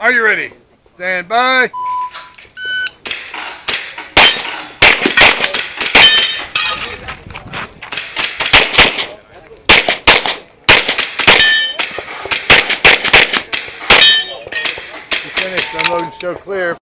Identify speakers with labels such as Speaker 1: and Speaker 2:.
Speaker 1: Are you ready? Stand by. You finished. Unload and show clear.